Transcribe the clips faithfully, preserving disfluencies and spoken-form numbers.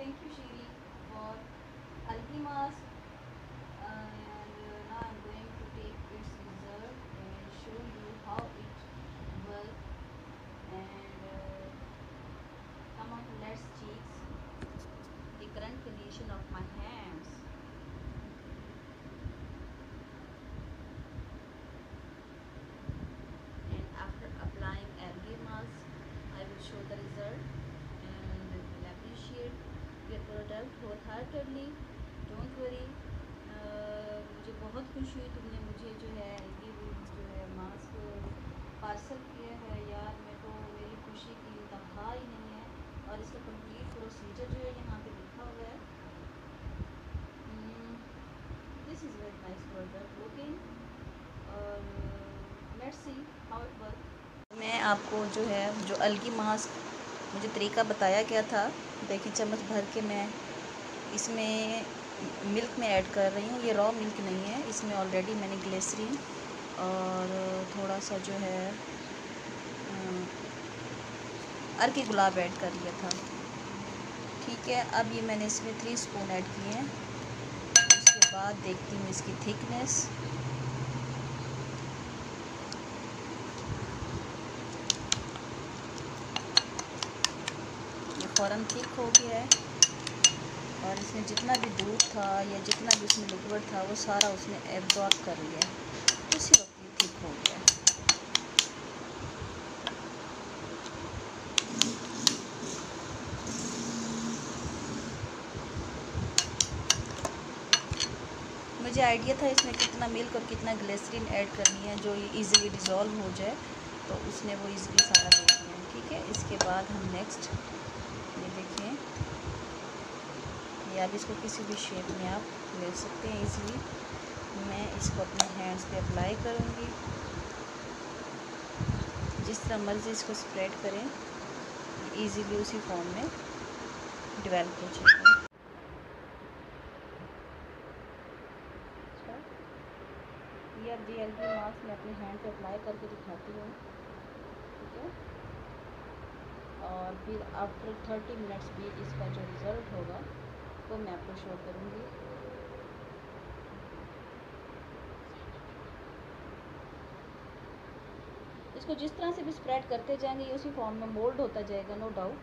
thank you Shiri for algae mask. Uh, and uh, now I'm going to take its result and show you how it works. And uh, come on, let's check the current condition of my hands. And after applying algae mask, I will show the result and will appreciate your product wholeheartedly. Don't worry. Uh, मुझे बहुत खुशी हुई तुमने मुझे जो है ये जो है मास्क पार्सल किया है यार। मेरे को मेरी खुशी की इंतहा ही नहीं है। और इसका कंप्लीट प्रोसीजर जो है यहाँ पे लिखा हुआ है। This is very nice product looking. और let's see how it work. मैं आपको जो है जो अलगी मास्क मुझे तरीका बताया गया था, देखिए चम्मच भर के मैं इसमें मिल्क में ऐड कर रही हूँ। ये रॉ मिल्क नहीं है, इसमें ऑलरेडी मैंने ग्लिसरीन और थोड़ा सा जो है अर्की गुलाब ऐड कर लिया था। ठीक है, अब ये मैंने इसमें थ्री स्पून ऐड किए हैं। उसके बाद देखती हूँ इसकी थिकनेस। ये फ़ौरन थिक हो गया है और इसमें जितना भी दूध था या जितना भी इसमें लिक्विड था वो सारा उसने एब्जॉर्ब कर लिया है। उसी वक्त ये थिक हो गया है। मुझे आइडिया था इसमें कितना मिल्क और कितना ग्लिसरीन ऐड करनी है जो ये इजीली डिज़ोल्व हो जाए, तो उसने वो इजीली सारा दे दिया है। ठीक है, इसके बाद हम नेक्स्ट ये देखिए, या आप इसको किसी भी शेप में आप ले सकते हैं इजीली। मैं इसको अपने हैंड्स पे अप्लाई करूँगी। जिस तरह मर्ज़ी इसको स्प्रेड करें, इजीली उसी फॉर्म में डेवलप हो जाएगा। ये अब जी एल की मास्क मैं अपने हैंड पे अप्लाई करके दिखाती हूँ। ठीक है, और फिर आफ्टर थर्टी मिनट्स भी इसका जो रिज़ल्ट होगा वो मैं आपको शो करूँगी। इसको जिस तरह से भी स्प्रेड करते जाएंगे ये उसी फॉर्म में मोल्ड होता जाएगा, नो डाउट।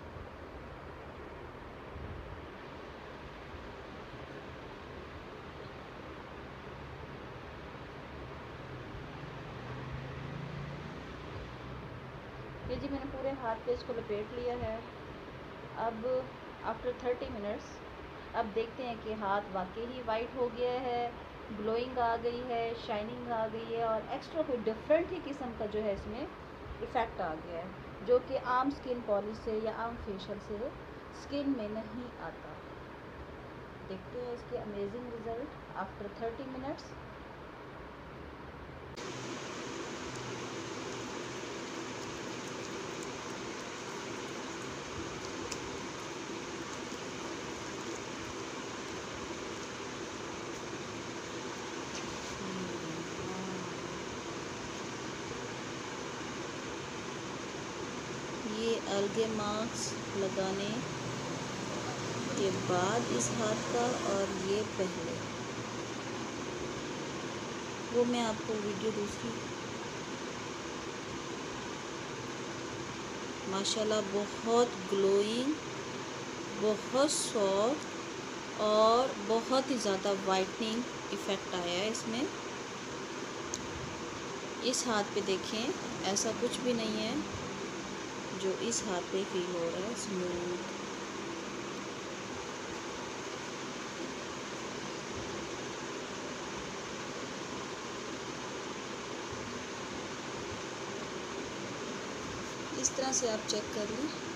ये जी मैंने पूरे हाथ पे इसको लपेट लिया है। अब आफ्टर थर्टी मिनट्स अब देखते हैं कि हाथ वाकई ही वाइट हो गया है, ग्लोइंग आ गई है, शाइनिंग आ गई है और एक्स्ट्रा कोई डिफरेंट ही किस्म का जो है इसमें इफ़ेक्ट आ गया है, जो कि आम स्किन पॉलिश से या आम फेशियल से स्किन में नहीं आता। देखते हैं इसके amazing result after thirty minutes. ये अलगे मास्क लगाने के बाद इस हाथ का और ये पहले, वो मैं आपको वीडियो दूसरी। माशाल्लाह बहुत ग्लोइंग, बहुत सॉफ्ट और बहुत ही ज़्यादा वाइटनिंग इफ़ेक्ट आया है इसमें। इस हाथ पे देखें, ऐसा कुछ भी नहीं है जो इस हाथ पे फील हो रहा है, स्मूथ। इस तरह से आप चेक कर लें।